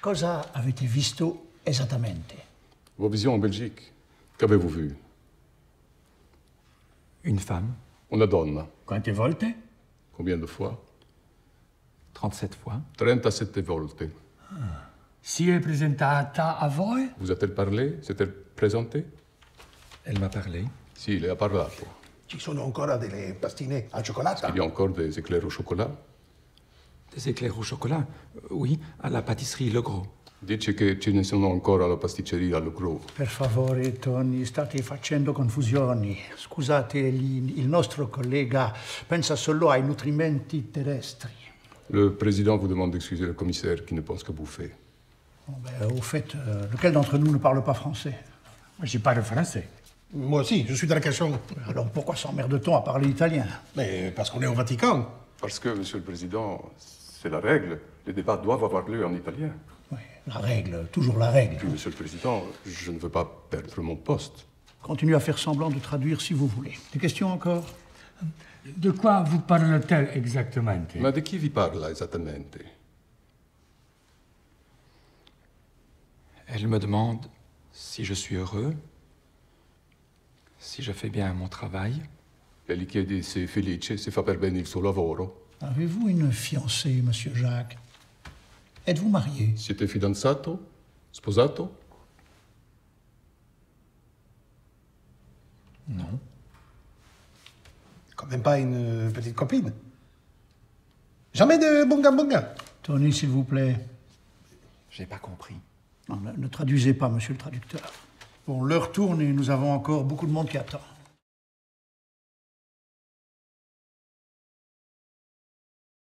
Cosa avete visto esattamente? Vos visions en Belgique, qu'avez-vous vu? Une femme. Una donna. Quante volte? Combien de fois? 37 fois. 37 volte. Si è presentata a voi? Vous a-t-elle parlé? S'est-elle présentée? Elle m'a parlé. Sì, le ha parlato. Ci sono ancora delle pastine al cioccolato? Il y a encore des éclairs au chocolat? Des éclairs au chocolat. Oui, à la pâtisserie Le Gros. Dice che ce ne sono ancora alla pasticceria Le Gros. Per favore, Tony, state facendo confusioni. Scusate, il nostro collega pensa solo ai nutrimenti terrestri. Le président vous demande d'excuser le commissaire qui ne pense qu'à bouffer. Bon, au fait, lequel d'entre nous ne parle pas français? Moi, je parle français. Moi aussi, je suis dans la question. Alors pourquoi s'emmerde-t-on à parler italien? Mais parce qu'on est au Vatican. Parce que, monsieur le président, c'est la règle. Les débats doivent avoir lieu en italien. Oui, la règle, toujours la règle. Puis, monsieur le président, je ne veux pas perdre mon poste. Continuez à faire semblant de traduire si vous voulez. Des questions encore? De quoi vous parle-t-elle exactement? Ma di chi vi parla esattamente? Elle me demande si je suis heureux, si je fais bien mon travail. E gli chiedi se è felice, se fa per bene il suo lavoro. Avez-vous une fiancée, monsieur Jacques? Êtes-vous marié? Siete fidanzato? Sposato? Non. Quand même pas une petite copine. Jamais de bunga bunga. Tony, s'il vous plaît. J'ai pas compris. Non, ne traduisez pas, monsieur le traducteur. Bon, l'heure tourne et nous avons encore beaucoup de monde qui attend.